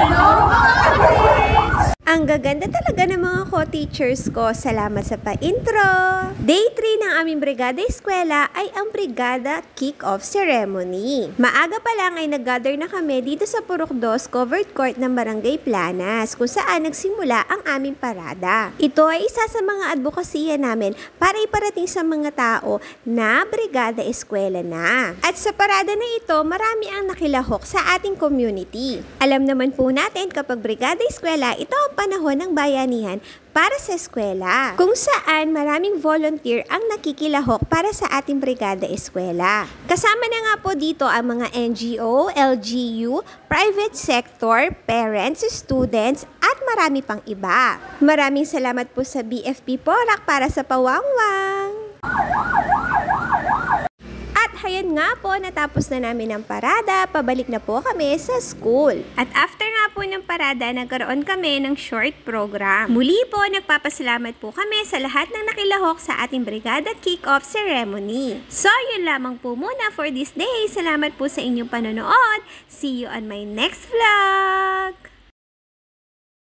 Ang gaganda talaga ng mga co-teachers ko. Salamat sa pa-intro! Day 3 ng aming Brigada Eskwela ay ang Brigada Kick-Off Ceremony. Maaga pa lang ay nag-gather na kami dito sa Purok 2 Covered Court ng Barangay Planas kung saan nagsimula ang aming parada. Ito ay isa sa mga advokasya namin para iparating sa mga tao na Brigada Eskwela na. At sa parada na ito, marami ang nakilahok sa ating community. Alam naman po natin kapag Brigada Eskwela, ito ang panahon ng bayanihan para sa eskwela, kung saan maraming volunteer ang nakikilahok para sa ating Brigada Eskwela. Kasama na nga po dito ang mga NGO, LGU, private sector, parents, students, at marami pang iba. Maraming salamat po sa BFP Porac para sa pawangwang! Ayan nga po, natapos na namin ang parada, pabalik na po kami sa school. At after nga po ng parada, nagkaroon kami ng short program. Muli po, nagpapasalamat po kami sa lahat ng nakilahok sa ating Brigada Kick-Off Ceremony. So, yun lamang po muna for this day. Salamat po sa inyong panonood. See you on my next vlog!